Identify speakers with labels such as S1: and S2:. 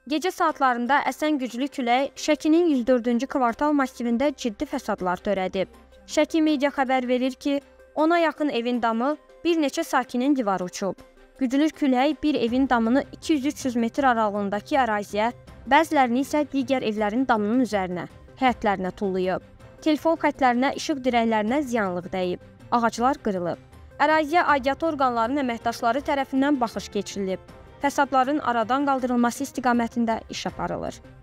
S1: Gecə saatlarında əsən güclü külək Şəkinin 104-cü kvartal massivində ciddi fəsadlar törədib. Şəki media xəbər verir ki, ona yaxın evin damı, bir neçə sakinin divarı uçub. Güclü külək bir evin damını 200-300 metr aralığındakı əraziyə, bəzilərini isə digər evlərin damının üzərinə, həyətlərinə tullayıb. Telefon xətlərinə, işıq dirəklərinə ziyanlıq dəyib. Ağaclar qırılıb. Əraziyə aidiyyatı orqanların əməkdaşları tərəfindən baxış keçirilib. Fəsadların aradan qaldırılması istiqamətində iş aparılır.